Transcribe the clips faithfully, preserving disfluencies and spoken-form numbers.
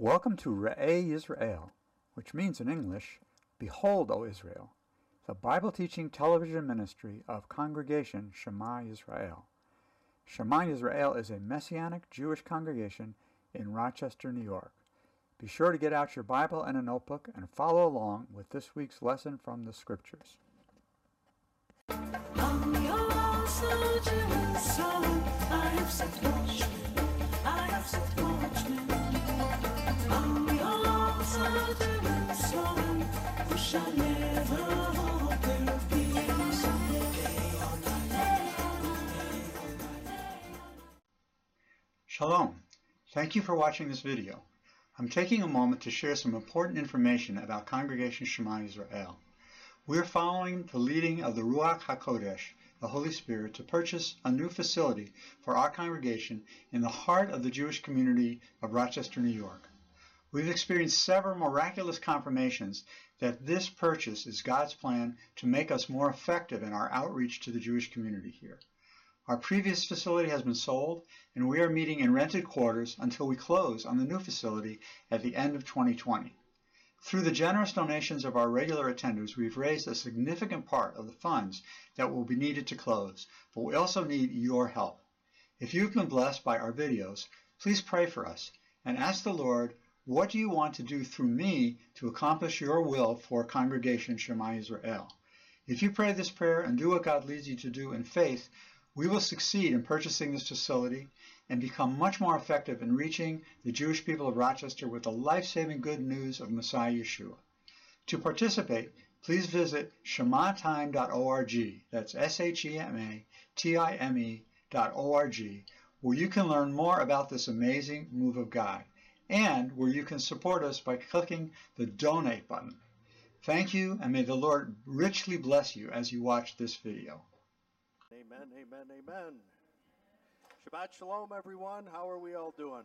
Welcome to Re'eh Yisrael, which means in English, Behold, O Israel, the Bible-teaching television ministry of Congregation Shema Yisrael. Shema Yisrael is a Messianic Jewish congregation in Rochester, New York. Be sure to get out your Bible and a notebook and follow along with this week's lesson from the Scriptures. On the old Jerusalem, I have set watchmen, I have set watchmen. On the old Jerusalem, who shall never hold their peace. Shalom. Thank you for watching this video. I'm taking a moment to share some important information about Congregation Shema Yisrael. We're following the leading of the Ruach HaKodesh, the Holy Spirit, to purchase a new facility for our congregation in the heart of the Jewish community of Rochester, New York. We've experienced several miraculous confirmations that this purchase is God's plan to make us more effective in our outreach to the Jewish community here. Our previous facility has been sold, and we are meeting in rented quarters until we close on the new facility at the end of twenty twenty. Through the generous donations of our regular attenders, we've raised a significant part of the funds that will be needed to close, but we also need your help. If you've been blessed by our videos, please pray for us and ask the Lord, what do you want to do through me to accomplish your will for Congregation Shema Yisrael? If you pray this prayer and do what God leads you to do in faith, we will succeed in purchasing this facility and become much more effective in reaching the Jewish people of Rochester with the life-saving good news of Messiah Yeshua. To participate, please visit shema time dot org, that's S H E M A T I M E dot O R G, where you can learn more about this amazing move of God, and where you can support us by clicking the Donate button. Thank you, and may the Lord richly bless you as you watch this video. Amen, amen, amen. Shabbat shalom, everyone. How are we all doing?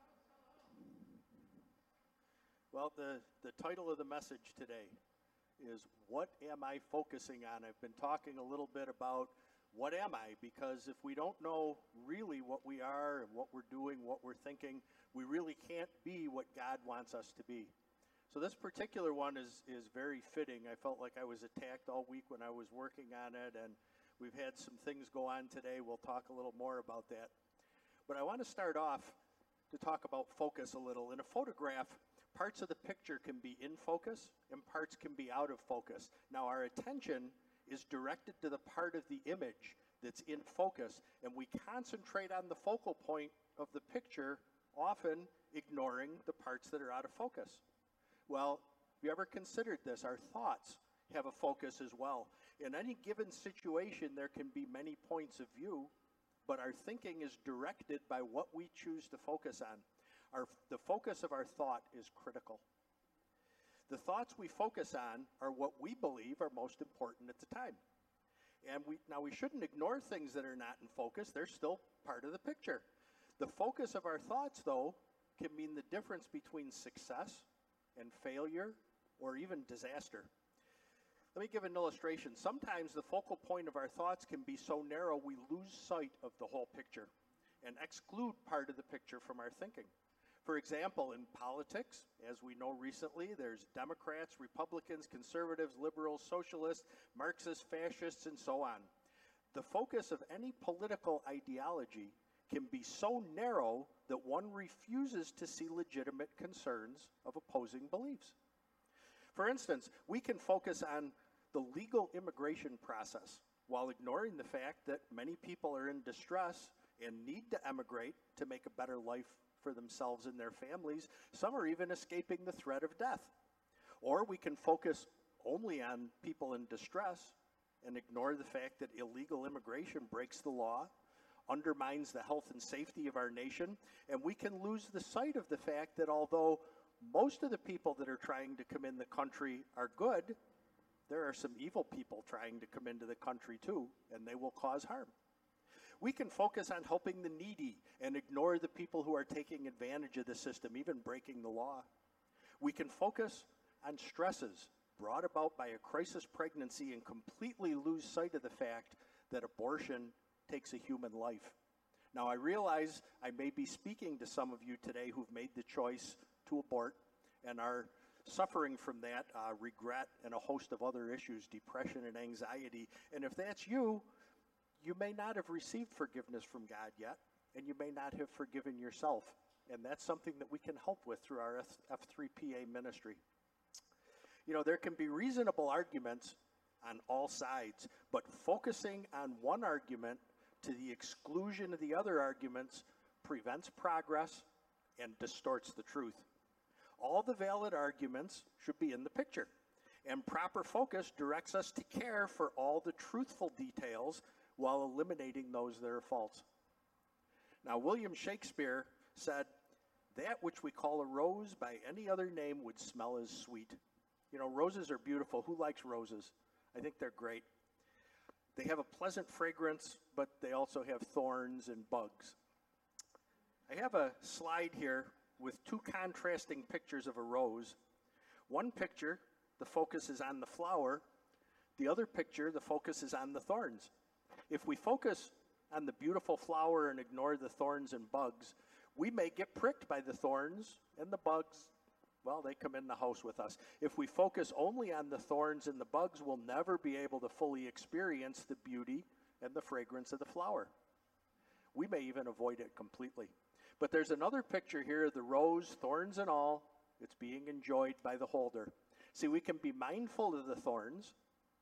Well, the, the title of the message today is, What Am I Focusing On? I've been talking a little bit about what am I, because if we don't know really what we are and what we're doing, what we're thinking, we really can't be what God wants us to be. So this particular one is, is very fitting. I felt like I was attacked all week when I was working on it, and we've had some things go on today. We'll talk a little more about that. But I want to start off to talk about focus a little. In a photograph, parts of the picture can be in focus and parts can be out of focus. Now, our attention is directed to the part of the image that's in focus, and we concentrate on the focal point of the picture, often ignoring the parts that are out of focus. Well, have you ever considered this? Our thoughts have a focus as well. In any given situation, there can be many points of view, but our thinking is directed by what we choose to focus on. Our, the focus of our thought is critical. The thoughts we focus on are what we believe are most important at the time. And we, now we shouldn't ignore things that are not in focus. They're still part of the picture. The focus of our thoughts, though, can mean the difference between success and failure or even disaster. Let me give an illustration. Sometimes the focal point of our thoughts can be so narrow we lose sight of the whole picture and exclude part of the picture from our thinking. For example, in politics, as we know recently, there's Democrats, Republicans, conservatives, liberals, socialists, Marxists, fascists, and so on. The focus of any political ideology can be so narrow that one refuses to see legitimate concerns of opposing beliefs. For instance, we can focus on the legal immigration process while ignoring the fact that many people are in distress and need to emigrate to make a better life for themselves and their families. Some are even escaping the threat of death. Or we can focus only on people in distress and ignore the fact that illegal immigration breaks the law, undermines the health and safety of our nation, and we can lose the sight of the fact that although most of the people that are trying to come in the country are good, there are some evil people trying to come into the country too, and they will cause harm. We can focus on helping the needy and ignore the people who are taking advantage of the system, even breaking the law. We can focus on stresses brought about by a crisis pregnancy and completely lose sight of the fact that abortion takes a human life. Now, I realize I may be speaking to some of you today who've made the choice to abort and are suffering from that uh, regret and a host of other issues, depression and anxiety. And if that's you, you may not have received forgiveness from God yet, and you may not have forgiven yourself. And that's something that we can help with through our F three P A ministry. You know, there can be reasonable arguments on all sides, but focusing on one argument to the exclusion of the other arguments prevents progress and distorts the truth. All the valid arguments should be in the picture, and proper focus directs us to care for all the truthful details while eliminating those that are false. Now, William Shakespeare said, "That which we call a rose by any other name would smell as sweet." You know, roses are beautiful. Who likes roses? I think they're great. They have a pleasant fragrance, but they also have thorns and bugs. I have a slide here with two contrasting pictures of a rose. One picture, the focus is on the flower. The other picture, the focus is on the thorns. If we focus on the beautiful flower and ignore the thorns and bugs, we may get pricked by the thorns, and the bugs, well, they come in the house with us. If we focus only on the thorns and the bugs, we'll never be able to fully experience the beauty and the fragrance of the flower. We may even avoid it completely. But there's another picture here of the rose, thorns and all. It's being enjoyed by the holder. See, we can be mindful of the thorns,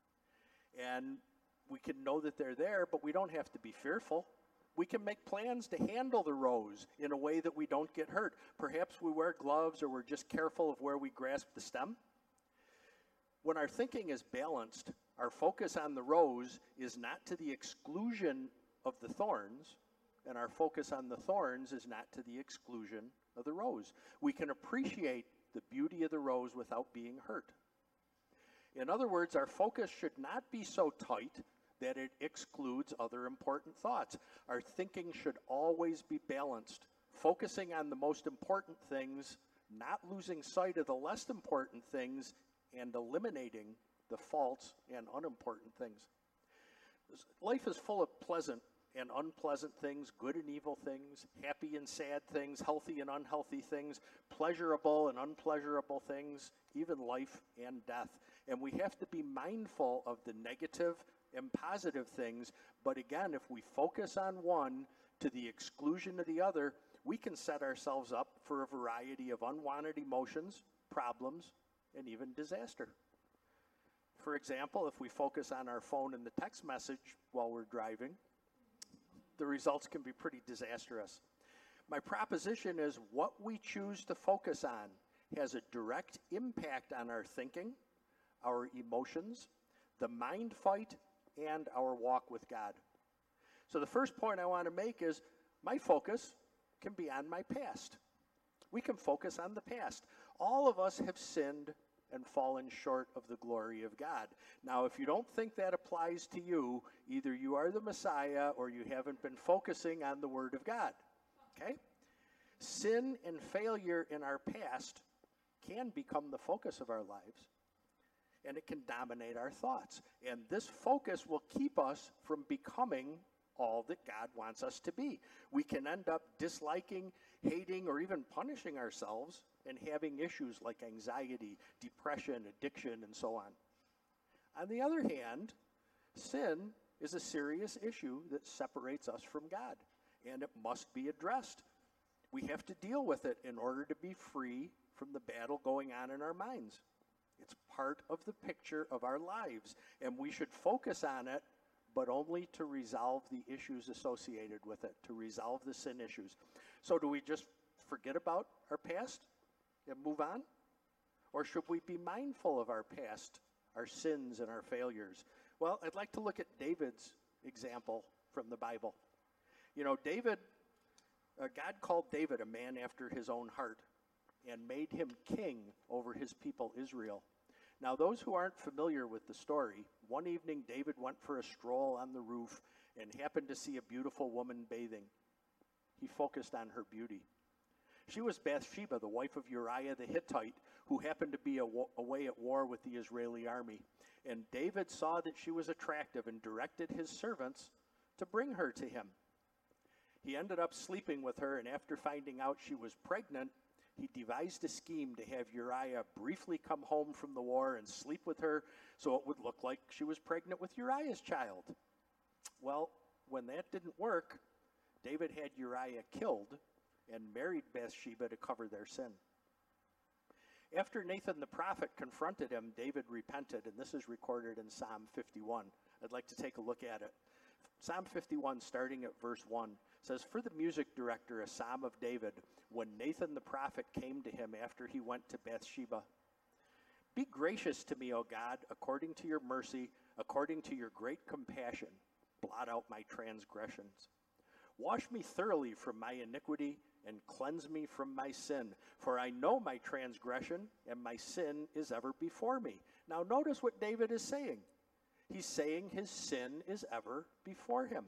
and we can know that they're there, but we don't have to be fearful. We can make plans to handle the rose in a way that we don't get hurt. Perhaps we wear gloves, or we're just careful of where we grasp the stem. When our thinking is balanced, our focus on the rose is not to the exclusion of the thorns, and our focus on the thorns is not to the exclusion of the rose. We can appreciate the beauty of the rose without being hurt. In other words, our focus should not be so tight that it excludes other important thoughts. Our thinking should always be balanced, focusing on the most important things, not losing sight of the less important things, and eliminating the false and unimportant things. Life is full of pleasant and unpleasant things, good and evil things, happy and sad things, healthy and unhealthy things, pleasurable and unpleasurable things, even life and death. And we have to be mindful of the negative and positive things, but again, if we focus on one to the exclusion of the other, we can set ourselves up for a variety of unwanted emotions, problems, and even disaster. For example, if we focus on our phone and the text message while we're driving, the results can be pretty disastrous. My proposition is what we choose to focus on has a direct impact on our thinking, our emotions, the mind fight, and our walk with God. So the first point I want to make is my focus can be on my past. We can focus on the past. All of us have sinned and fallen short of the glory of God. Now, if you don't think that applies to you, either you are the Messiah or you haven't been focusing on the Word of God. Okay? Sin and failure in our past can become the focus of our lives, and it can dominate our thoughts. And this focus will keep us from becoming all that God wants us to be. We can end up disliking, hating, or even punishing ourselves and having issues like anxiety, depression, addiction, and so on. On the other hand, sin is a serious issue that separates us from God, and it must be addressed. We have to deal with it in order to be free from the battle going on in our minds. It's part of the picture of our lives, and we should focus on it, but only to resolve the issues associated with it, to resolve the sin issues. So do we just forget about our past and move on? Or should we be mindful of our past, our sins, and our failures? Well, I'd like to look at David's example from the Bible. You know, David, uh, God called David a man after his own heart and made him king over his people Israel. Now, those who aren't familiar with the story, one evening David went for a stroll on the roof and happened to see a beautiful woman bathing. He focused on her beauty. She was Bathsheba, the wife of Uriah the Hittite, who happened to be aw- away at war with the Israeli army. And David saw that she was attractive and directed his servants to bring her to him. He ended up sleeping with her, and after finding out she was pregnant, he devised a scheme to have Uriah briefly come home from the war and sleep with her so it would look like she was pregnant with Uriah's child. Well, when that didn't work, David had Uriah killed and married Bathsheba to cover their sin. After Nathan the prophet confronted him, David repented, and this is recorded in Psalm fifty-one. I'd like to take a look at it. Psalm fifty-one, starting at verse one, says, "For the music director, a psalm of David, when Nathan the prophet came to him after he went to Bathsheba. Be gracious to me, O God, according to your mercy, according to your great compassion. Blot out my transgressions. Wash me thoroughly from my iniquity and cleanse me from my sin. For I know my transgression, and my sin is ever before me." Now notice what David is saying. He's saying his sin is ever before him.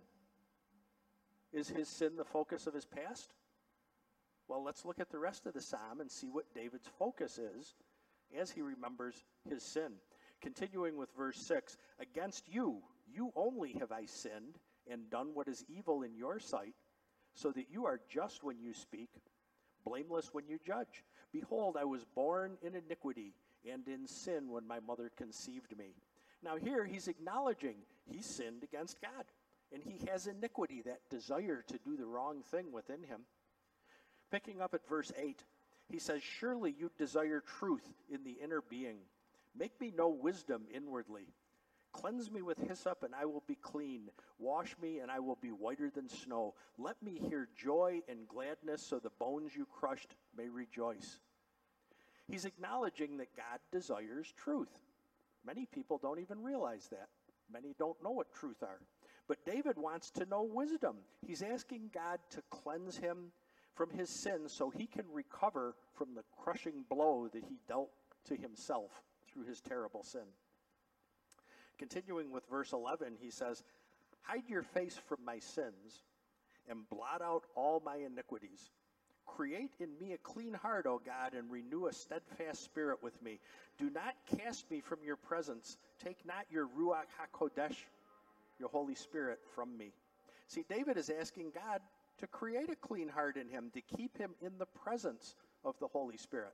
Is his sin the focus of his past? Well, let's look at the rest of the psalm and see what David's focus is as he remembers his sin. Continuing with verse six, "Against you, you only have I sinned and done what is evil in your sight, so that you are just when you speak, blameless when you judge. Behold, I was born in iniquity, and in sin when my mother conceived me." Now here he's acknowledging he sinned against God, and he has iniquity, that desire to do the wrong thing within him. Picking up at verse eight, he says, "Surely you desire truth in the inner being. Make me know wisdom inwardly. Cleanse me with hyssop, and I will be clean. Wash me, and I will be whiter than snow. Let me hear joy and gladness, so the bones you crushed may rejoice." He's acknowledging that God desires truth. Many people don't even realize that. Many don't know what truth are. But David wants to know wisdom. He's asking God to cleanse him from his sin so he can recover from the crushing blow that he dealt to himself through his terrible sin. Continuing with verse eleven, he says, "Hide your face from my sins and blot out all my iniquities. Create in me a clean heart, O God, and renew a steadfast spirit with me. Do not cast me from your presence. Take not your Ruach HaKodesh, your Holy Spirit, from me." See, David is asking God to create a clean heart in him, to keep him in the presence of the Holy Spirit.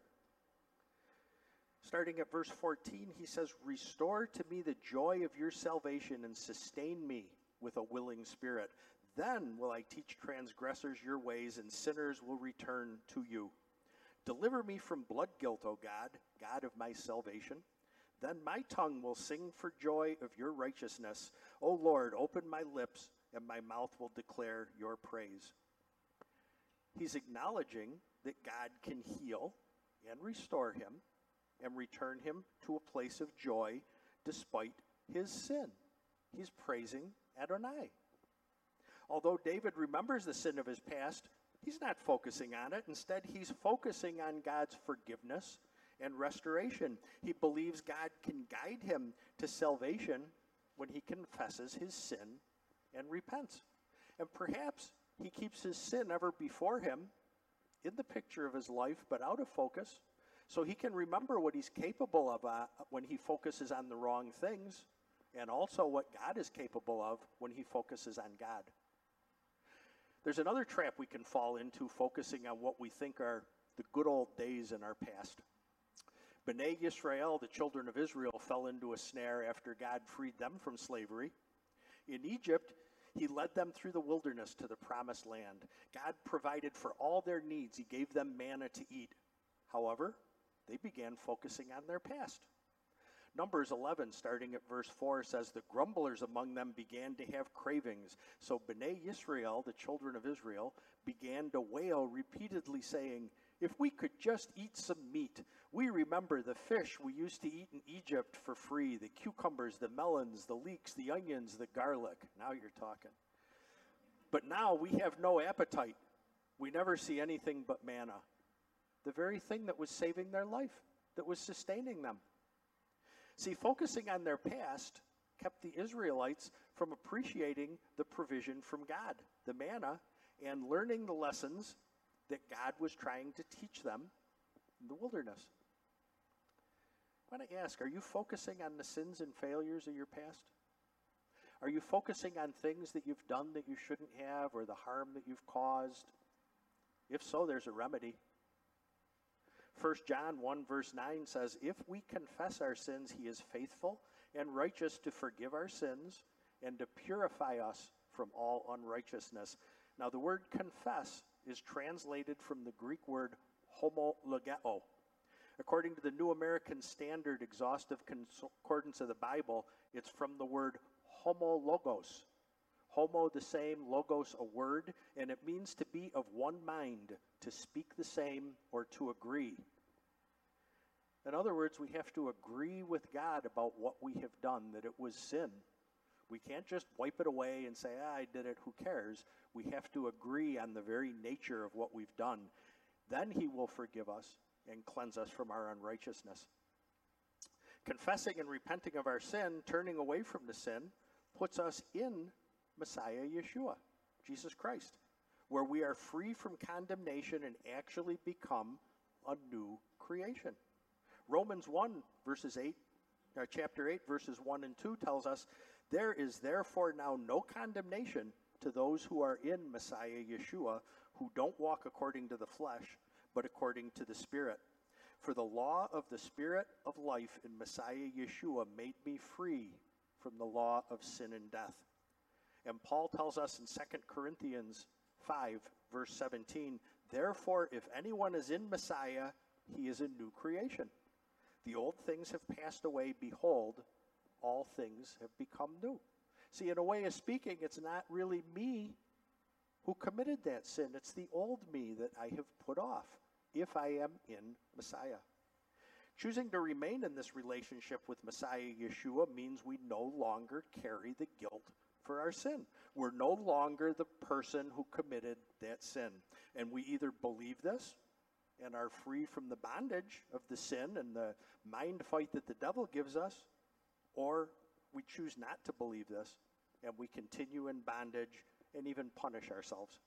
Starting at verse fourteen, he says, "Restore to me the joy of your salvation and sustain me with a willing spirit. Then will I teach transgressors your ways, and sinners will return to you. Deliver me from blood guilt, O God, God of my salvation. Then my tongue will sing for joy of your righteousness. O Lord, open my lips, and my mouth will declare your praise." He's acknowledging that God can heal and restore him and return him to a place of joy despite his sin. He's praising Adonai. Although David remembers the sin of his past, he's not focusing on it. Instead, he's focusing on God's forgiveness and restoration. He believes God can guide him to salvation when he confesses his sin and repents. And perhaps he keeps his sin ever before him in the picture of his life, but out of focus, so he can remember what he's capable of uh, when he focuses on the wrong things, and also what God is capable of when he focuses on God. There's another trap we can fall into, focusing on what we think are the good old days in our past. B'nai Yisrael, the children of Israel, fell into a snare after God freed them from slavery. In Egypt, he led them through the wilderness to the promised land. God provided for all their needs. He gave them manna to eat. However, they began focusing on their past. Numbers eleven, starting at verse four, says, "The grumblers among them began to have cravings. So B'nai Yisrael, the children of Israel, began to wail repeatedly, saying, 'If we could just eat some meat. We remember the fish we used to eat in Egypt for free, the cucumbers, the melons, the leeks, the onions, the garlic.'" Now you're talking. "But now we have no appetite. We never see anything but manna." The very thing that was saving their life, that was sustaining them. See, focusing on their past kept the Israelites from appreciating the provision from God, the manna, and learning the lessons that God was trying to teach them in the wilderness. I want to ask, are you focusing on the sins and failures of your past? Are you focusing on things that you've done that you shouldn't have, or the harm that you've caused? If so, there's a remedy. First John one verse nine says, if we confess our sins, he is faithful and righteous to forgive our sins and to purify us from all unrighteousness. Now the word confess is translated from the Greek word homologeo. According to the New American Standard Exhaustive Concordance of the Bible, it's from the word homologos. Homo, the same, logos, a word, and it means to be of one mind, to speak the same, or to agree. In other words, we have to agree with God about what we have done, that it was sin. We can't just wipe it away and say, ah, I did it, who cares? We have to agree on the very nature of what we've done. Then he will forgive us and cleanse us from our unrighteousness. Confessing and repenting of our sin, turning away from the sin, puts us in Messiah Yeshua, Jesus Christ, where we are free from condemnation and actually become a new creation. Romans one, verses eight, uh, chapter eight, verses one and two tells us, there is therefore now no condemnation to those who are in Messiah Yeshua, who don't walk according to the flesh, but according to the Spirit. For the law of the Spirit of life in Messiah Yeshua made me free from the law of sin and death. And Paul tells us in Second Corinthians five, verse seventeen, therefore, if anyone is in Messiah, he is a new creation. The old things have passed away. Behold, all things have become new. See, in a way of speaking, it's not really me who committed that sin. It's the old me that I have put off, if I am in Messiah. Choosing to remain in this relationship with Messiah Yeshua means we no longer carry the guilt for our sin. We're no longer the person who committed that sin. And we either believe this and are free from the bondage of the sin and the mind fight that the devil gives us, or we choose not to believe this and we continue in bondage and even punish ourselves.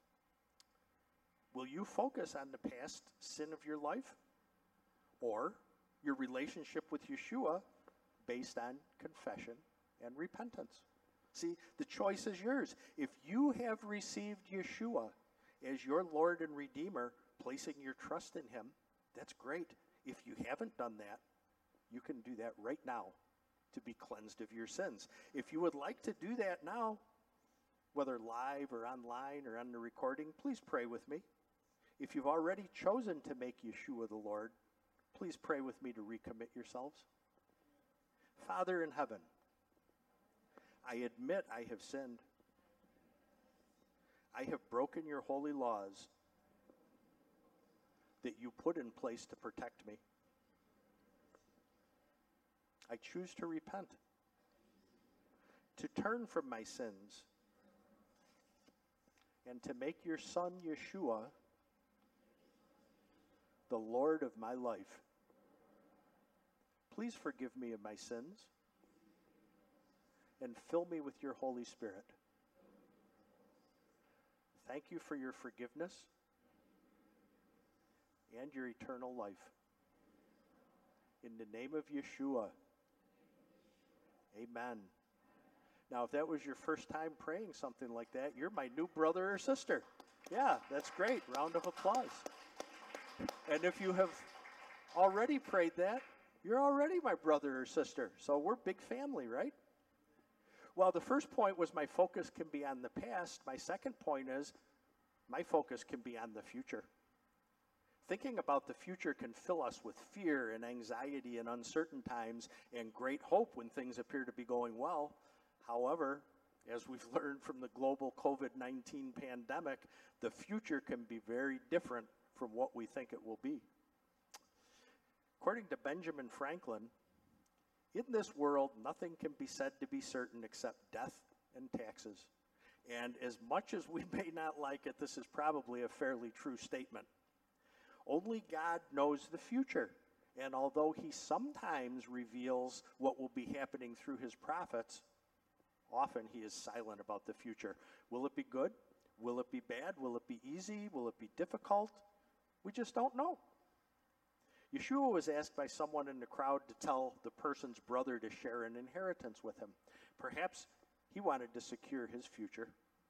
Will you focus on the past sin of your life or your relationship with Yeshua based on confession and repentance? See, the choice is yours. If you have received Yeshua as your Lord and Redeemer, placing your trust in him, that's great. If you haven't done that, you can do that right now to be cleansed of your sins. If you would like to do that now, whether live or online or on the recording, please pray with me. If you've already chosen to make Yeshua the Lord, please pray with me to recommit yourselves. Father in heaven, I admit I have sinned. I have broken your holy laws that you put in place to protect me. I choose to repent, to turn from my sins, and to make your Son, Yeshua, the Lord of my life. Please forgive me of my sins and fill me with your Holy Spirit. Thank you for your forgiveness and your eternal life. In the name of Yeshua, amen. Now, if that was your first time praying something like that, you're my new brother or sister. Yeah, that's great. Round of applause. And if you have already prayed that, you're already my brother or sister. So we're big family, right? Well, the first point was my focus can be on the past. My second point is my focus can be on the future. Thinking about the future can fill us with fear and anxiety in uncertain times and great hope when things appear to be going well. However, as we've learned from the global covid nineteen pandemic, the future can be very different from what we think it will be. According to Benjamin Franklin, in this world, nothing can be said to be certain except death and taxes. And as much as we may not like it, this is probably a fairly true statement. Only God knows the future. And although he sometimes reveals what will be happening through his prophets, often he is silent about the future. Will it be good? Will it be bad? Will it be easy? Will it be difficult? We just don't know. Yeshua was asked by someone in the crowd to tell the person's brother to share an inheritance with him. Perhaps he wanted to secure his future.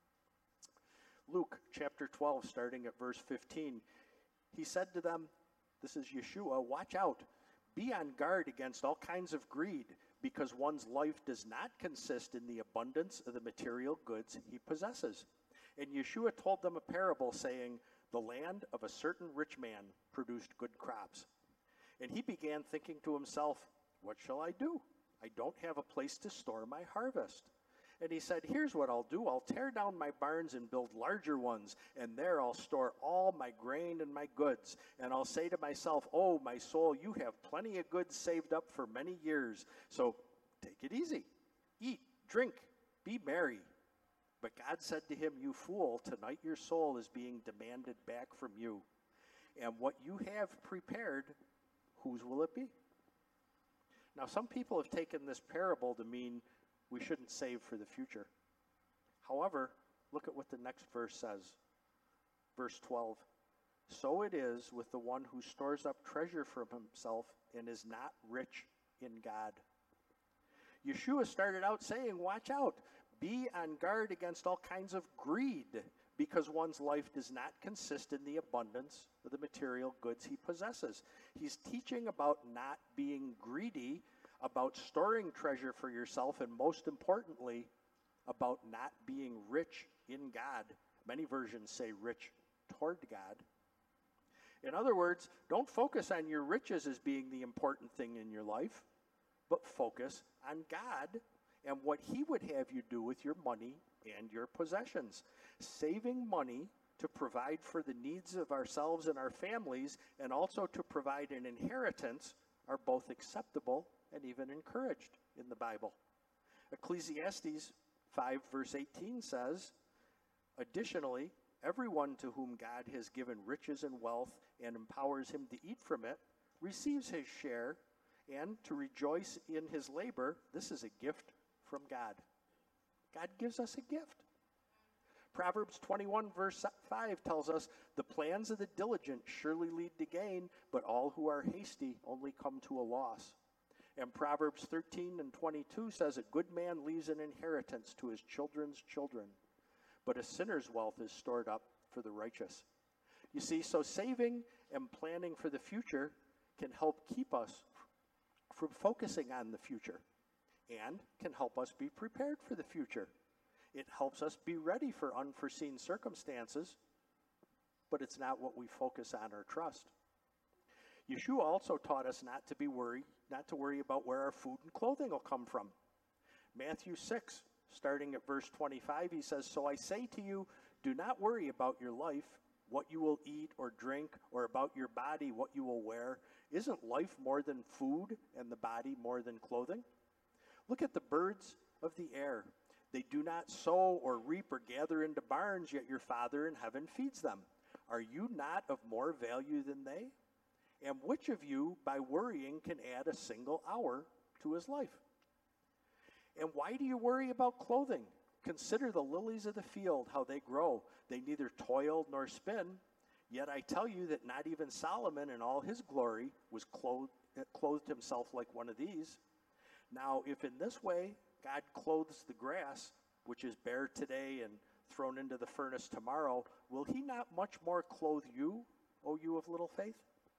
Luke chapter twelve, starting at verse fifteen, he said to them, This is Yeshua. Watch out. Be on guard against all kinds of greed, because one's life does not consist in the abundance of the material goods he possesses. And Yeshua told them a parable, saying, the land of a certain rich man produced good crops. And he began thinking to himself, what shall I do? I don't have a place to store my harvest. And he said, here's what I'll do. I'll tear down my barns and build larger ones, and there I'll store all my grain and my goods. And I'll say to myself, oh, my soul, you have plenty of goods saved up for many years. So take it easy. Eat, drink, be merry. But God said to him, you fool, tonight your soul is being demanded back from you. And what you have prepared, whose will it be? Now, some people have taken this parable to mean we shouldn't save for the future. However, look at what the next verse says. Verse twelve. So it is with the one who stores up treasure for himself and is not rich in God. Yeshua started out saying, watch out. Be on guard against all kinds of greed, because one's life does not consist in the abundance of the material goods he possesses. He's teaching about not being greedy, about storing treasure for yourself, and most importantly, about not being rich in God. Many versions say rich toward God. In other words, don't focus on your riches as being the important thing in your life, but focus on God and what he would have you do with your money and your possessions. Saving money to provide for the needs of ourselves and our families, and also to provide an inheritance, are both acceptable and even encouraged in the Bible. Ecclesiastes five verse eighteen says, additionally, everyone to whom God has given riches and wealth and empowers him to eat from it receives his share, and to rejoice in his labor. This is a gift from God. God gives us a gift. Proverbs twenty-one verse five tells us, the plans of the diligent surely lead to gain, but all who are hasty only come to a loss. And Proverbs thirteen and twenty-two says, a good man leaves an inheritance to his children's children, but a sinner's wealth is stored up for the righteous. You see, so saving and planning for the future can help keep us from focusing on the future, and can help us be prepared for the future. It helps us be ready for unforeseen circumstances, but it's not what we focus on or trust. Yeshua also taught us not to be worried, not to worry about where our food and clothing will come from. Matthew six, starting at verse twenty-five, he says, so I say to you, do not worry about your life, what you will eat or drink, or about your body, what you will wear. Isn't life more than food, and the body more than clothing? Look at the birds of the air. They do not sow or reap or gather into barns, yet your Father in heaven feeds them. Are you not of more value than they? And which of you, by worrying, can add a single hour to his life? And why do you worry about clothing? Consider the lilies of the field, how they grow. They neither toil nor spin. Yet I tell you that not even Solomon in all his glory was clothed, clothed himself like one of these. Now, if in this way God clothes the grass, which is bare today and thrown into the furnace tomorrow, will he not much more clothe you, O you of little faith?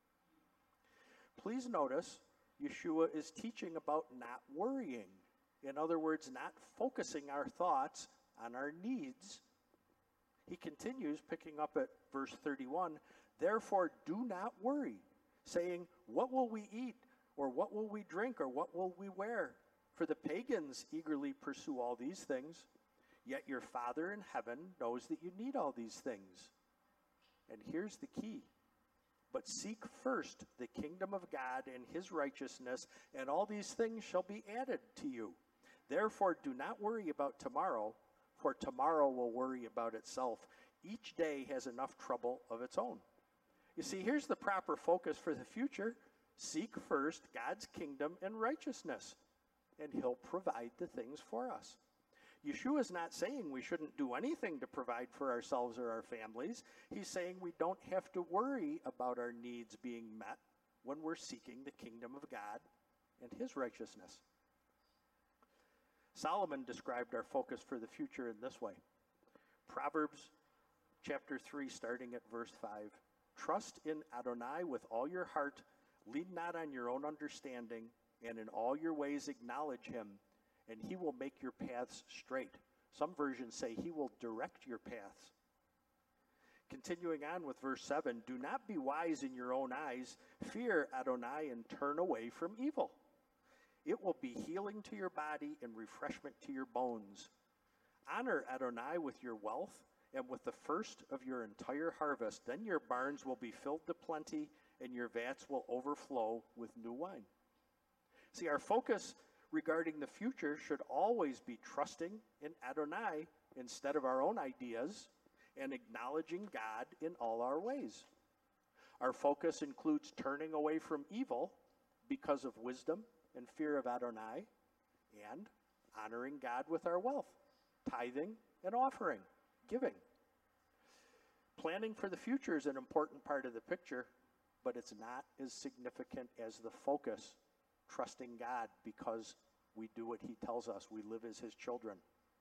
Please notice, Yeshua is teaching about not worrying. In other words, not focusing our thoughts on our needs. He continues, picking up at verse thirty-one, therefore do not worry, saying, what will we eat, or what will we drink, or what will we wear? For the pagans eagerly pursue all these things, yet your Father in heaven knows that you need all these things. And here's the key. But seek first the kingdom of God and his righteousness, and all these things shall be added to you. Therefore do not worry about tomorrow, for tomorrow will worry about itself. Each day has enough trouble of its own. You see, here's the proper focus for the future. Seek first God's kingdom and righteousness, and he'll provide the things for us. Yeshua is not saying we shouldn't do anything to provide for ourselves or our families. He's saying we don't have to worry about our needs being met when we're seeking the kingdom of God and his righteousness. Solomon described our focus for the future in this way. Proverbs chapter three, starting at verse five. trust in Adonai with all your heart, lean not on your own understanding, and in all your ways acknowledge him, and he will make your paths straight. Some versions say he will direct your paths. Continuing on with verse seven, do not be wise in your own eyes. Fear Adonai and turn away from evil. It will be healing to your body and refreshment to your bones. Honor Adonai with your wealth and with the first of your entire harvest. Then your barns will be filled to plenty and your vats will overflow with new wine. See, our focus regarding the future should always be trusting in Adonai instead of our own ideas and acknowledging God in all our ways. Our focus includes turning away from evil because of wisdom and fear of Adonai, and honoring God with our wealth, tithing and offering, giving. Planning for the future is an important part of the picture, but it's not as significant as the focus, trusting God because we do what he tells us. We live as his children.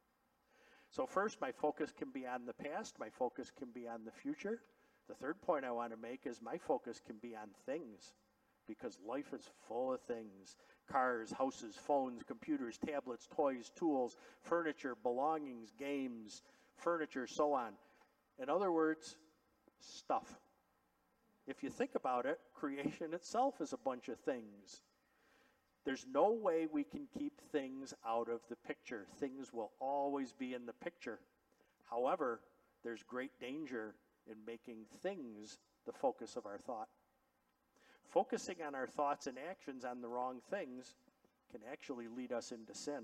So first, my focus can be on the past. My focus can be on the future. The third point I want to make is my focus can be on things, because life is full of things. Cars, houses, phones, computers, tablets, toys, tools, furniture, belongings, games, furniture, so on. In other words, stuff. If you think about it, creation itself is a bunch of things. There's no way we can keep things out of the picture. Things will always be in the picture. However, there's great danger in making things the focus of our thought. Focusing on our thoughts and actions on the wrong things can actually lead us into sin.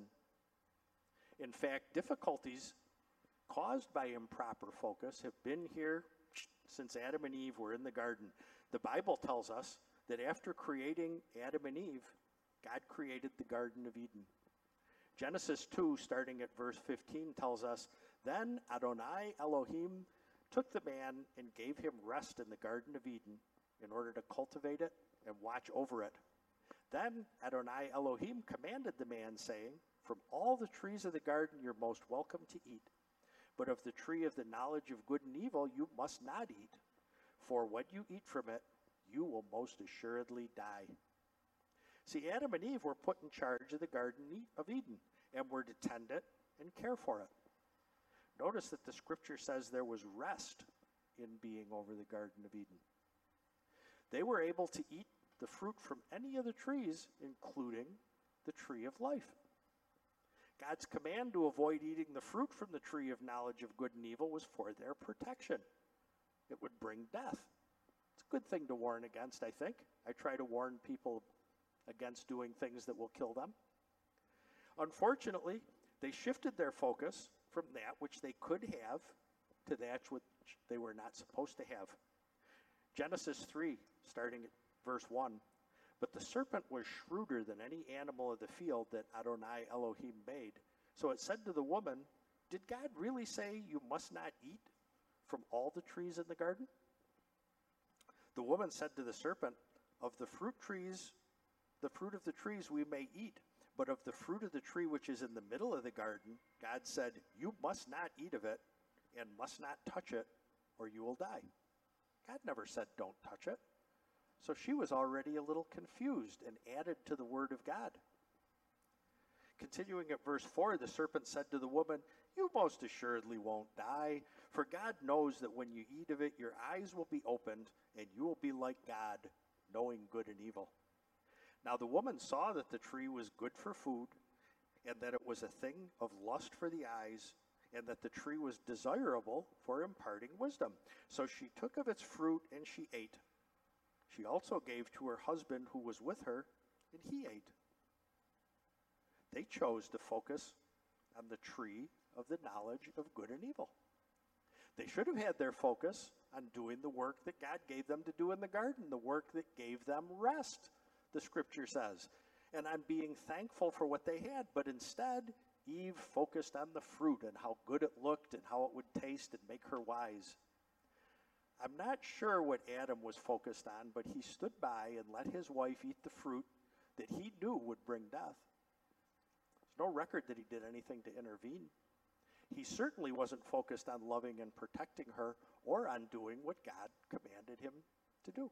In fact, difficulties caused by improper focus have been here since Adam and Eve were in the garden. The Bible tells us that after creating Adam and Eve, God created the Garden of Eden. Genesis two, starting at verse fifteen, tells us, Then Adonai Elohim took the man and gave him rest in the Garden of Eden in order to cultivate it and watch over it. Then Adonai Elohim commanded the man, saying, From all the trees of the garden you're most welcome to eat, but of the tree of the knowledge of good and evil you must not eat, for when you eat from it, you will most assuredly die. See, Adam and Eve were put in charge of the Garden of Eden and were to tend it and care for it. Notice that the scripture says there was rest in being over the Garden of Eden. They were able to eat the fruit from any of the trees, including the tree of life. God's command to avoid eating the fruit from the tree of knowledge of good and evil was for their protection. It would bring death. It's a good thing to warn against, I think. I try to warn people against doing things that will kill them. Unfortunately, they shifted their focus from that which they could have to that which they were not supposed to have. Genesis three, starting at verse one, But the serpent was shrewder than any animal of the field that Adonai Elohim made. So it said to the woman, Did God really say you must not eat from all the trees in the garden? The woman said to the serpent, Of the fruit trees, the fruit of the trees we may eat, but of the fruit of the tree which is in the middle of the garden, God said, You must not eat of it and must not touch it, or you will die. God never said don't touch it. So she was already a little confused and added to the word of God. Continuing at verse four, the serpent said to the woman, You most assuredly won't die, for God knows that when you eat of it, your eyes will be opened, and you will be like God, knowing good and evil. Now the woman saw that the tree was good for food, and that it was a thing of lust for the eyes, and that the tree was desirable for imparting wisdom. So she took of its fruit, and she ate. She also gave to her husband who was with her, and he ate. They chose to focus on the tree of the knowledge of good and evil. They should have had their focus on doing the work that God gave them to do in the garden, the work that gave them rest, the scripture says, and on being thankful for what they had. But instead, Eve focused on the fruit and how good it looked and how it would taste and make her wise. I'm not sure what Adam was focused on, but he stood by and let his wife eat the fruit that he knew would bring death. There's no record that he did anything to intervene. He certainly wasn't focused on loving and protecting her or on doing what God commanded him to do.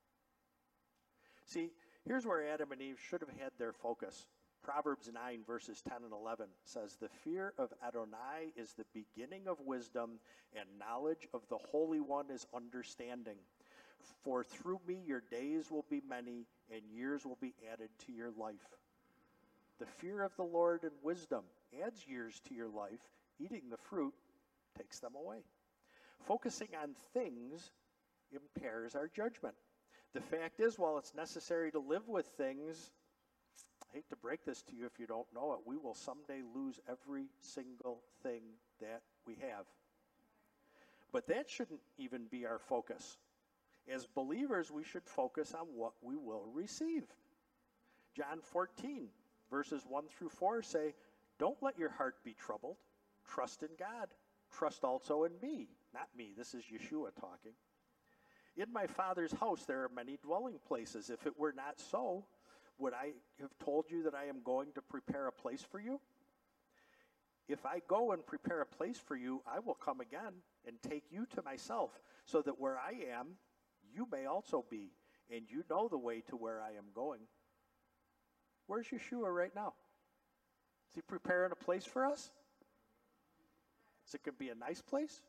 See, here's where Adam and Eve should have had their focus. Proverbs nine, verses ten and eleven says, "The fear of Adonai is the beginning of wisdom, and knowledge of the Holy One is understanding. For through me your days will be many, and years will be added to your life." The fear of the Lord and wisdom adds years to your life. Eating the fruit takes them away. Focusing on things impairs our judgment. The fact is, while it's necessary to live with things, I hate to break this to you if you don't know it, we will someday lose every single thing that we have. But that shouldn't even be our focus. As believers, we should focus on what we will receive. John fourteen, verses one through four say, "Don't let your heart be troubled. Trust in God. Trust also in me." Not me, this is Yeshua talking. "In my Father's house there are many dwelling places. If it were not so, would I have told you that I am going to prepare a place for you? If I go and prepare a place for you, I will come again and take you to myself, so that where I am, you may also be, and you know the way to where I am going." Where's Yeshua right now? Is he preparing a place for us? Is it going to be a nice place?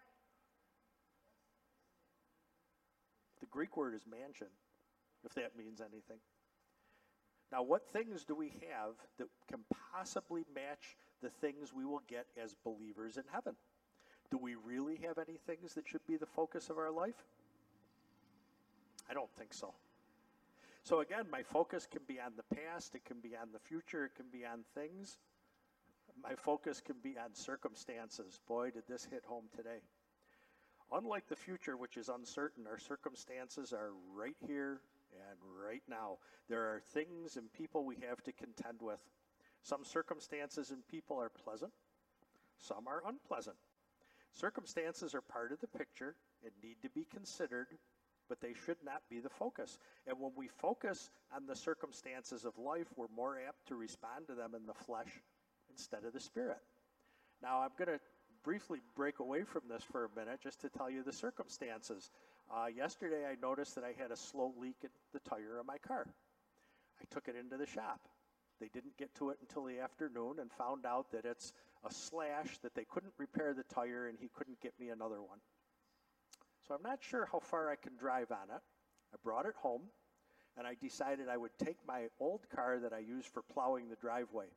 The Greek word is mansion, if that means anything. Now, what things do we have that can possibly match the things we will get as believers in heaven? Do we really have any things that should be the focus of our life? I don't think so. So again, my focus can be on the past, it can be on the future, it can be on things. My focus can be on circumstances. Boy, did this hit home today. Unlike the future, which is uncertain, our circumstances are right here and right now. There are things and people we have to contend with. Some circumstances and people are pleasant. Some are unpleasant. Circumstances are part of the picture and need to be considered, but they should not be the focus. And when we focus on the circumstances of life, we're more apt to respond to them in the flesh instead of the spirit. Now, I'm going to briefly break away from this for a minute just to tell you the circumstances. Uh, yesterday, I noticed that I had a slow leak in the tire of my car. I took it into the shop. They didn't get to it until the afternoon and found out that it's a slash, that they couldn't repair the tire, and he couldn't get me another one. So I'm not sure how far I can drive on it. I brought it home, and I decided I would take my old car that I use for plowing the driveway.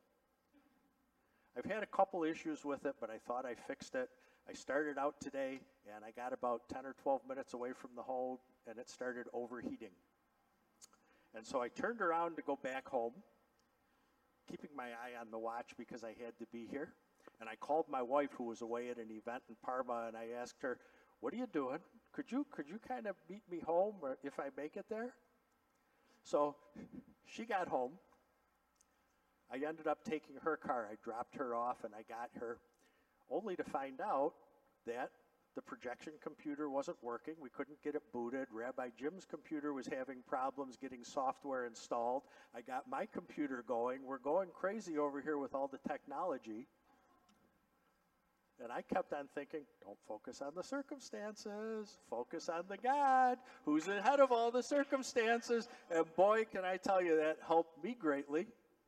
I've had a couple issues with it, but I thought I fixed it. I started out today, and I got about ten or twelve minutes away from the hole, and it started overheating. And so I turned around to go back home, keeping my eye on the watch because I had to be here. And I called my wife, who was away at an event in Parma, and I asked her, "What are you doing? Could you could you kind of meet me home, or if I make it there?" So she got home. I ended up taking her car. I dropped her off, and I got her, only to find out that the projection computer wasn't working. We couldn't get it booted. Rabbi Jim's computer was having problems getting software installed. I got my computer going. We're going crazy over here with all the technology. And I kept on thinking, don't focus on the circumstances. Focus on the God who's ahead of all the circumstances. And boy, can I tell you, that helped me greatly.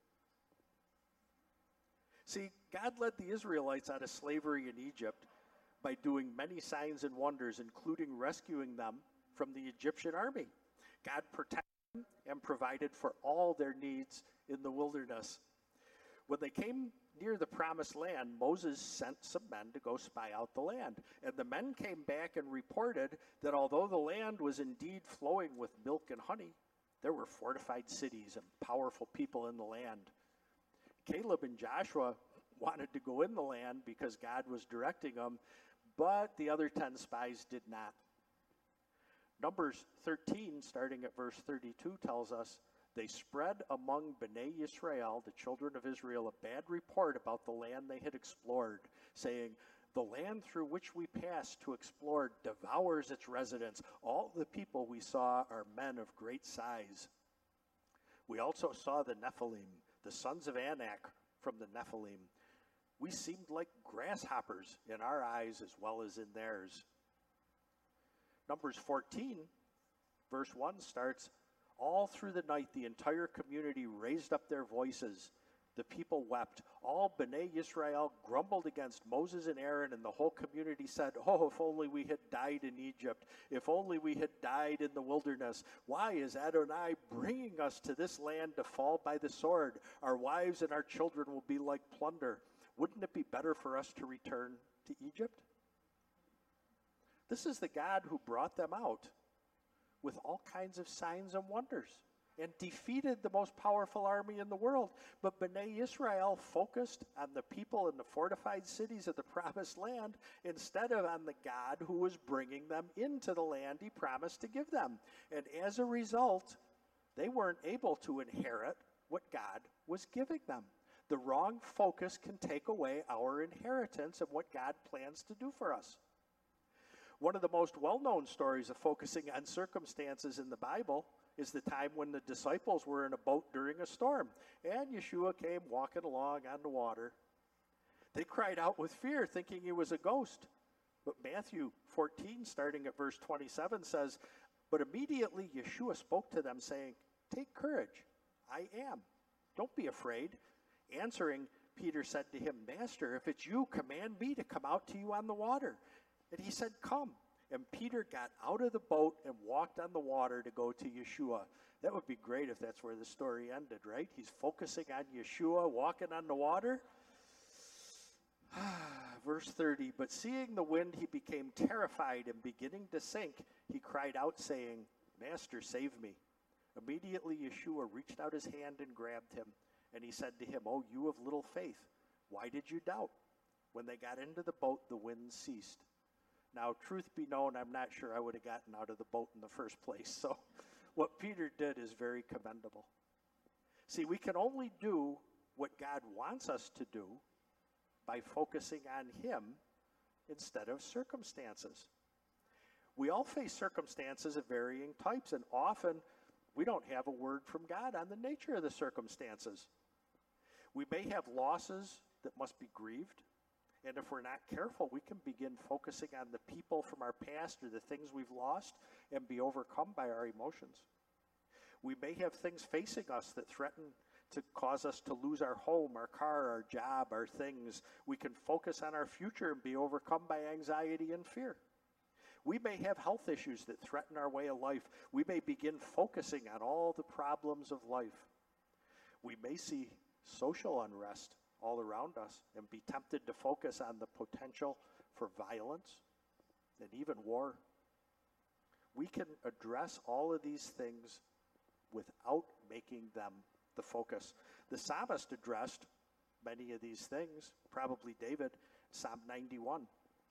See, God led the Israelites out of slavery in Egypt by doing many signs and wonders, including rescuing them from the Egyptian army. God protected them and provided for all their needs in the wilderness. When they came near the promised land, Moses sent some men to go spy out the land. And the men came back and reported that although the land was indeed flowing with milk and honey, there were fortified cities and powerful people in the land. Caleb and Joshua wanted to go in the land because God was directing them, but the other ten spies did not. Numbers thirteen, starting at verse thirty-two, tells us, "They spread among Bnei Yisrael, the children of Israel, a bad report about the land they had explored, saying, 'The land through which we passed to explore devours its residents. All the people we saw are men of great size. We also saw the Nephilim, the sons of Anak from the Nephilim. We seemed like grasshoppers in our eyes as well as in theirs. Numbers fourteen, verse one starts, all through the night the entire community raised up their voices. The people wept. All Bnei Yisrael grumbled against Moses and Aaron, and the whole community said, oh, if only we had died in Egypt. If only we had died in the wilderness. Why is Adonai bringing us to this land to fall by the sword? Our wives and our children will be like plunder. Wouldn't it be better for us to return to Egypt? This is the God who brought them out with all kinds of signs and wonders and defeated the most powerful army in the world. But Bnei Yisrael focused on the people in the fortified cities of the promised land instead of on the God who was bringing them into the land he promised to give them. And as a result, they weren't able to inherit what God was giving them. The wrong focus can take away our inheritance of what God plans to do for us. One of the most well-known stories of focusing on circumstances in the Bible is the time when the disciples were in a boat during a storm, and Yeshua came walking along on the water. They cried out with fear, thinking he was a ghost. But Matthew fourteen, starting at verse twenty-seven, says, but immediately Yeshua spoke to them, saying, take courage, I am. Don't be afraid. Answering, Peter said to him, Master, if it's you, command me to come out to you on the water. And he said, come. And Peter got out of the boat and walked on the water to go to Yeshua. That would be great if that's where the story ended, right? He's focusing on Yeshua, walking on the water. Verse thirty, but seeing the wind, he became terrified, and beginning to sink, he cried out, saying, Master, save me. Immediately Yeshua reached out his hand and grabbed him, and he said to him, oh, you of little faith, why did you doubt? When they got into the boat, the wind ceased. Now, truth be known, I'm not sure I would have gotten out of the boat in the first place. So what Peter did is very commendable. See, we can only do what God wants us to do by focusing on him instead of circumstances. We all face circumstances of varying types, and often we don't have a word from God on the nature of the circumstances. We may have losses that must be grieved. And if we're not careful, we can begin focusing on the people from our past or the things we've lost and be overcome by our emotions. We may have things facing us that threaten to cause us to lose our home, our car, our job, our things. We can focus on our future and be overcome by anxiety and fear. We may have health issues that threaten our way of life. We may begin focusing on all the problems of life. We may see social unrest all around us and be tempted to focus on the potential for violence and even war. We can address all of these things without making them the focus. The psalmist addressed many of these things, probably David, Psalm ninety-one.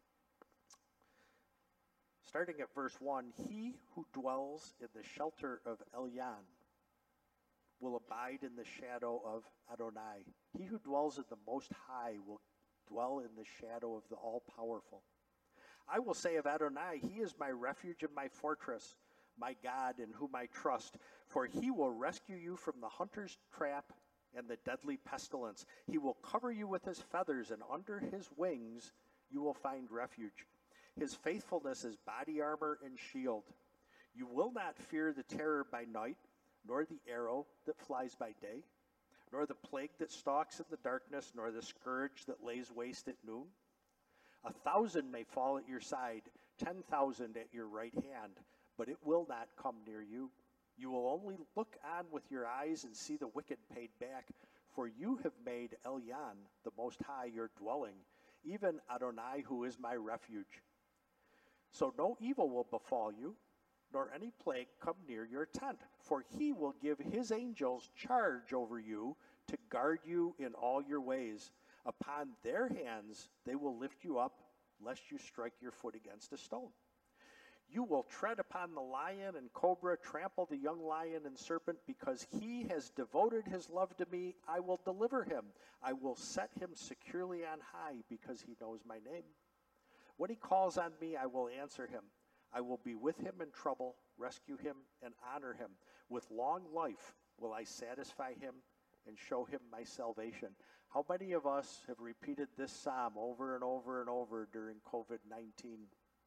Starting at verse one, he who dwells in the shelter of Elyon will abide in the shadow of Adonai. He who dwells in the Most High will dwell in the shadow of the All-Powerful. I will say of Adonai, he is my refuge and my fortress, my God in whom I trust. For he will rescue you from the hunter's trap and the deadly pestilence. He will cover you with his feathers, and under his wings you will find refuge. His faithfulness is body armor and shield. You will not fear the terror by night, nor the arrow that flies by day, nor the plague that stalks in the darkness, nor the scourge that lays waste at noon. A thousand may fall at your side, ten thousand at your right hand, but it will not come near you. You will only look on with your eyes and see the wicked paid back, for you have made Elyon, the Most High, your dwelling, even Adonai, who is my refuge. So no evil will befall you, nor any plague come near your tent. For he will give his angels charge over you to guard you in all your ways. Upon their hands they will lift you up, lest you strike your foot against a stone. You will tread upon the lion and cobra, trample the young lion and serpent. Because he has devoted his love to me, I will deliver him. I will set him securely on high, because he knows my name. When he calls on me, I will answer him. I will be with him in trouble, rescue him, and honor him. With long life will I satisfy him and show him my salvation. How many of us have repeated this psalm over and over and over during COVID nineteen?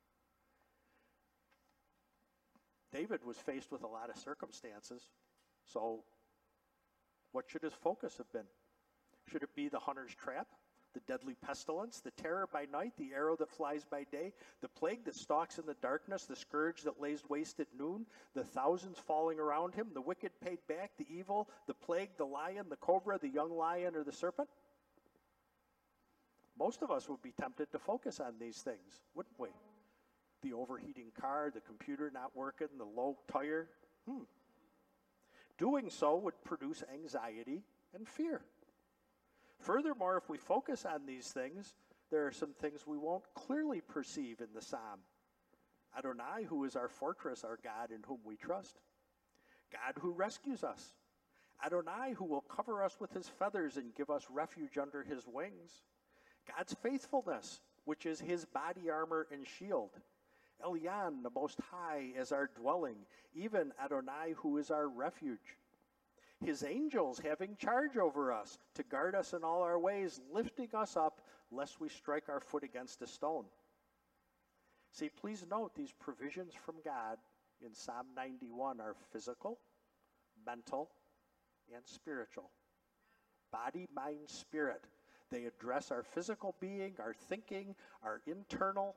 David was faced with a lot of circumstances, so what should his focus have been? Should it be the hunter's trap, the deadly pestilence, the terror by night, the arrow that flies by day, the plague that stalks in the darkness, the scourge that lays waste at noon, the thousands falling around him, the wicked paid back, the evil, the plague, the lion, the cobra, the young lion, or the serpent? Most of us would be tempted to focus on these things, wouldn't we? The overheating car, the computer not working, the low tire. Hmm. Doing so would produce anxiety and fear. Furthermore, if we focus on these things, there are some things we won't clearly perceive in the psalm. Adonai, who is our fortress, our God in whom we trust. God who rescues us. Adonai, who will cover us with his feathers and give us refuge under his wings. God's faithfulness, which is his body armor and shield. Elyon, the Most High, as our dwelling, even Adonai, who is our refuge. His angels having charge over us to guard us in all our ways, lifting us up, lest we strike our foot against a stone. See, please note these provisions from God in Psalm ninety-one are physical, mental, and spiritual. Body, mind, spirit. They address our physical being, our thinking, our internal.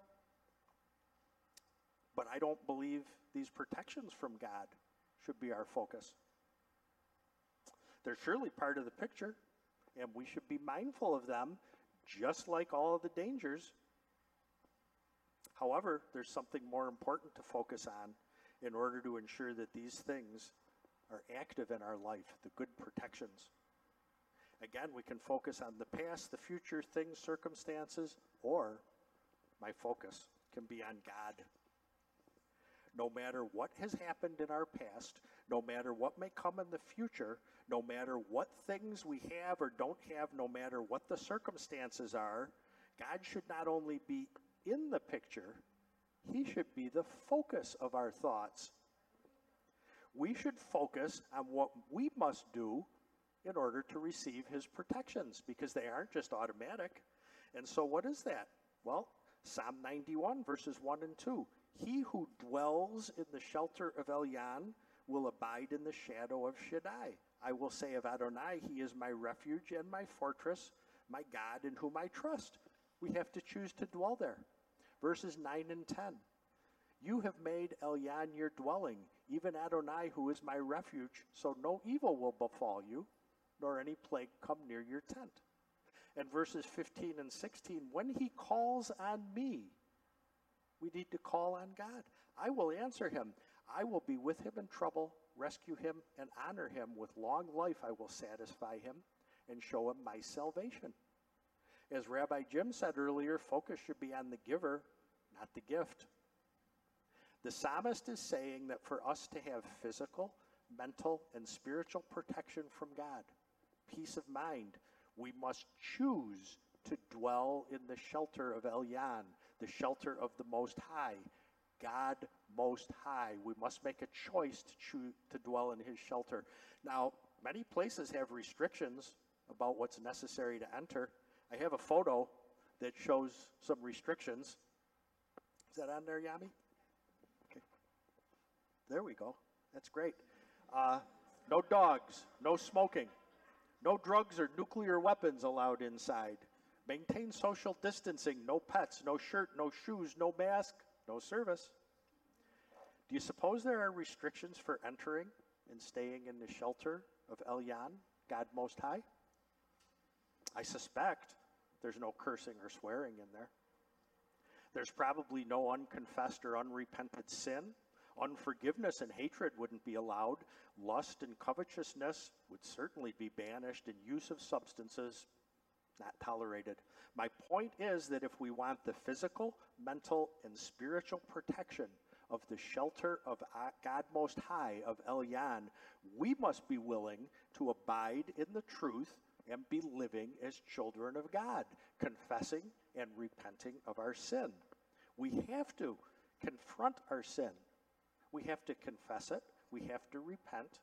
But I don't believe these protections from God should be our focus. They're surely part of the picture, and we should be mindful of them, just like all of the dangers. However, there's something more important to focus on in order to ensure that these things are active in our life, the good protections. Again, we can focus on the past, the future, things, circumstances, or my focus can be on God. No matter what has happened in our past, no matter what may come in the future, no matter what things we have or don't have, no matter what the circumstances are, God should not only be in the picture, he should be the focus of our thoughts. We should focus on what we must do in order to receive his protections, because they aren't just automatic. And so what is that? Well, Psalm ninety-one, verses one and two. He who dwells in the shelter of Elyon will abide in the shadow of Shaddai. I will say of Adonai, he is my refuge and my fortress, my God in whom I trust. We have to choose to dwell there. Verses nine and ten. You have made Elyon your dwelling, even Adonai, who is my refuge, so no evil will befall you, nor any plague come near your tent. And verses fifteen and sixteen, when he calls on me, we need to call on God. I will answer him. I will be with him in trouble, rescue him, and honor him. With long life I will satisfy him and show him my salvation. As Rabbi Jim said earlier, focus should be on the giver, not the gift. The psalmist is saying that for us to have physical, mental, and spiritual protection from God, peace of mind, we must choose to dwell in the shelter of Elyon, the shelter of the Most High, God Most High. We must make a choice to choose to dwell in his shelter. Now, many places have restrictions about what's necessary to enter. I have a photo that shows some restrictions. Is that on there, Yami? Okay. There we go. That's great. Uh, no dogs, no smoking, no drugs or nuclear weapons allowed inside. Maintain social distancing, no pets, no shirt, no shoes, no mask, no service. Do you suppose there are restrictions for entering and staying in the shelter of Elyon, God Most High? I suspect there's no cursing or swearing in there. There's probably no unconfessed or unrepented sin. Unforgiveness and hatred wouldn't be allowed. Lust and covetousness would certainly be banished, and use of substances not tolerated. My point is that if we want the physical, mental, and spiritual protection of the shelter of God Most High, of Elyon, we must be willing to abide in the truth and be living as children of God, confessing and repenting of our sin. We have to confront our sin. We have to confess it. We have to repent.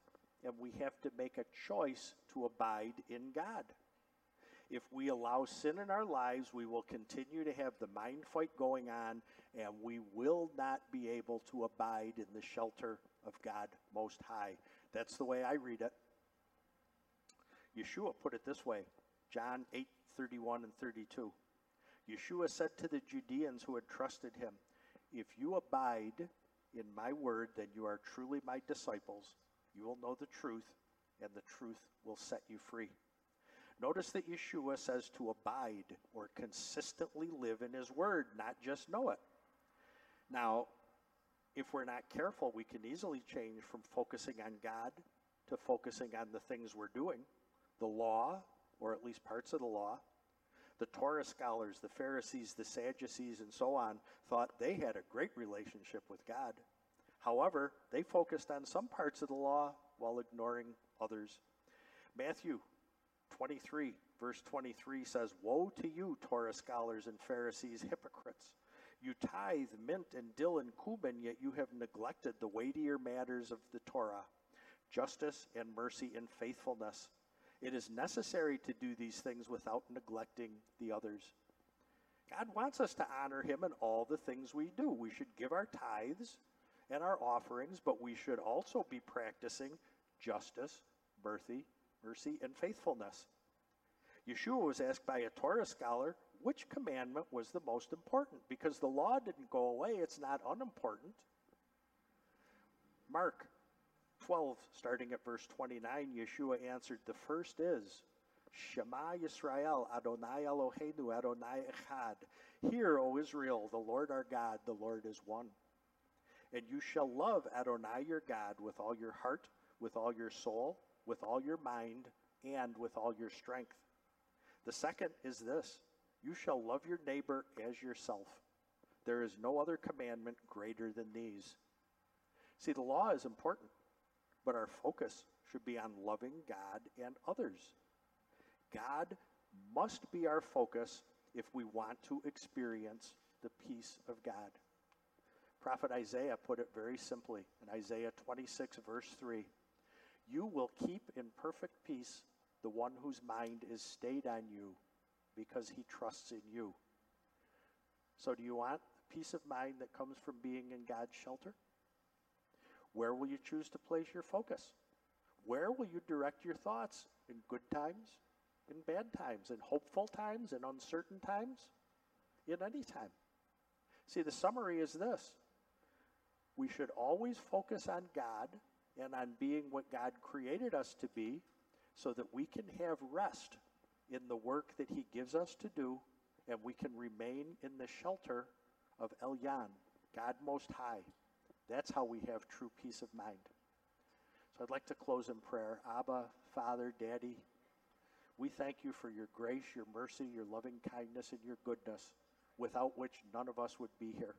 and we have to make a choice to abide in God. If we allow sin in our lives, we will continue to have the mind fight going on, and we will not be able to abide in the shelter of God Most High. That's the way I read it. Yeshua put it this way, John eight, thirty-one and thirty-two. Yeshua said to the Judeans who had trusted him, "If you abide in my word, then you are truly my disciples. You will know the truth, and the truth will set you free." Notice that Yeshua says to abide or consistently live in his word, not just know it. Now, if we're not careful, we can easily change from focusing on God to focusing on the things we're doing, the law, or at least parts of the law. The Torah scholars, the Pharisees, the Sadducees, and so on, thought they had a great relationship with God. However, they focused on some parts of the law while ignoring others. Matthew twenty-three, verse twenty-three says, "Woe to you, Torah scholars and Pharisees, hypocrites! You tithe mint and dill and cumin, yet you have neglected the weightier matters of the Torah, justice and mercy and faithfulness. It is necessary to do these things without neglecting the others." God wants us to honor him in all the things we do. We should give our tithes and our offerings, but we should also be practicing justice, mercy, mercy, and faithfulness. Yeshua was asked by a Torah scholar which commandment was the most important, because the law didn't go away. It's not unimportant. Mark twelve, starting at verse twenty-nine, Yeshua answered, "The first is, Shema Yisrael, Adonai Eloheinu, Adonai Echad. Hear, O Israel, the Lord our God, the Lord is one. And you shall love Adonai your God with all your heart, with all your soul, with all your mind, and with all your strength. The second is this, you shall love your neighbor as yourself. There is no other commandment greater than these." See, the law is important, but our focus should be on loving God and others. God must be our focus if we want to experience the peace of God. Prophet Isaiah put it very simply in Isaiah twenty-six, verse three. "You will keep in perfect peace the one whose mind is stayed on you, because he trusts in you." So do you want peace of mind that comes from being in God's shelter? Where will you choose to place your focus? Where will you direct your thoughts? In good times, in bad times, in hopeful times, in uncertain times, in any time? See, the summary is this. We should always focus on God and on being what God created us to be, so that we can have rest in the work that he gives us to do, and we can remain in the shelter of Elyon, God Most High. That's how we have true peace of mind. So I'd like to close in prayer. Abba, Father, Daddy, we thank you for your grace, your mercy, your loving kindness, and your goodness, without which none of us would be here.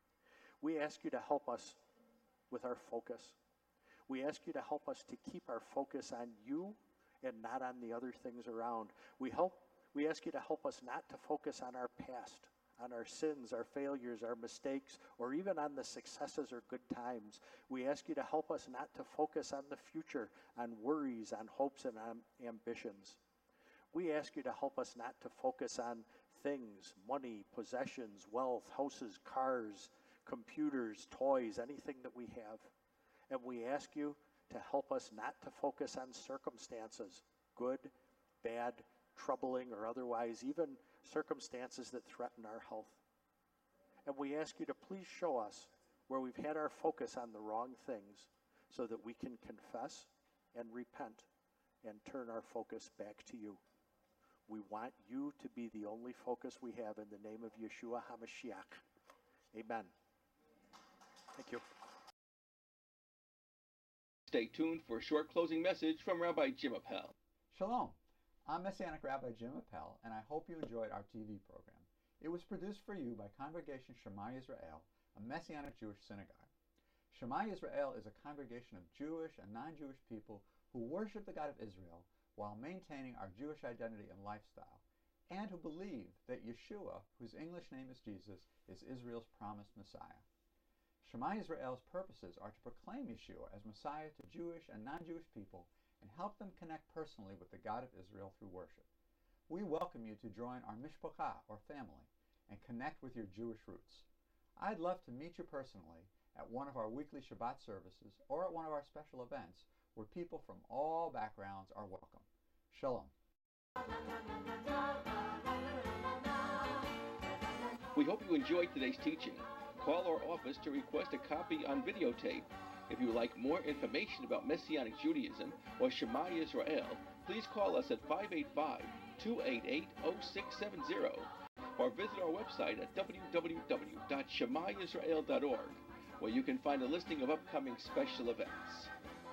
We ask you to help us with our focus. We ask you to help us to keep our focus on you and not on the other things around. We help, we ask you to help us not to focus on our past, on our sins, our failures, our mistakes, or even on the successes or good times. We ask you to help us not to focus on the future, on worries, on hopes, and on ambitions. We ask you to help us not to focus on things, money, possessions, wealth, houses, cars, computers, toys, anything that we have. And we ask you to help us not to focus on circumstances, good, bad, troubling, or otherwise, even circumstances that threaten our health. And we ask you to please show us where we've had our focus on the wrong things, so that we can confess and repent and turn our focus back to you. We want you to be the only focus we have, in the name of Yeshua HaMashiach. Amen. Thank you. Stay tuned for a short closing message from Rabbi Jim Appel. Shalom. I'm Messianic Rabbi Jim Appel, and I hope you enjoyed our T V program. It was produced for you by Congregation Shema Yisrael, a Messianic Jewish synagogue. Shema Yisrael is a congregation of Jewish and non-Jewish people who worship the God of Israel while maintaining our Jewish identity and lifestyle, and who believe that Yeshua, whose English name is Jesus, is Israel's promised Messiah. Shema Yisrael's purposes are to proclaim Yeshua as Messiah to Jewish and non-Jewish people and help them connect personally with the God of Israel through worship. We welcome you to join our mishpacha, or family, and connect with your Jewish roots. I'd love to meet you personally at one of our weekly Shabbat services or at one of our special events where people from all backgrounds are welcome. Shalom. We hope you enjoyed today's teaching. Call our office to request a copy on videotape. If you would like more information about Messianic Judaism or Shema Yisrael, please call us at five eight five, two eight eight, zero six seven zero or visit our website at w w w dot shema yisrael dot org, where you can find a listing of upcoming special events.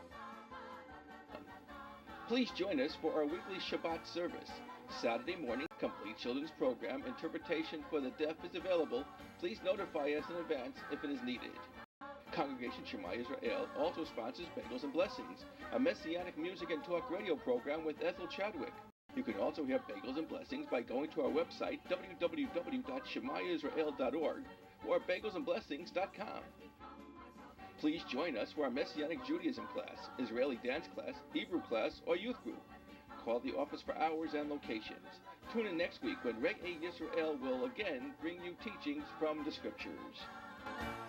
Please join us for our weekly Shabbat service. Saturday morning, complete children's program interpretation for the deaf is available. Please notify us in advance if it is needed. Congregation Shema Yisrael also sponsors Bagels and Blessings, a Messianic music and talk radio program with Ethel Chadwick. You can also hear Bagels and Blessings by going to our website, w w w dot shema yisrael dot org or bagels and blessings dot com. Please join us for our Messianic Judaism class, Israeli dance class, Hebrew class, or youth group. Call the office for hours and locations. Tune in next week when Reg A Yisrael will again bring you teachings from the Scriptures.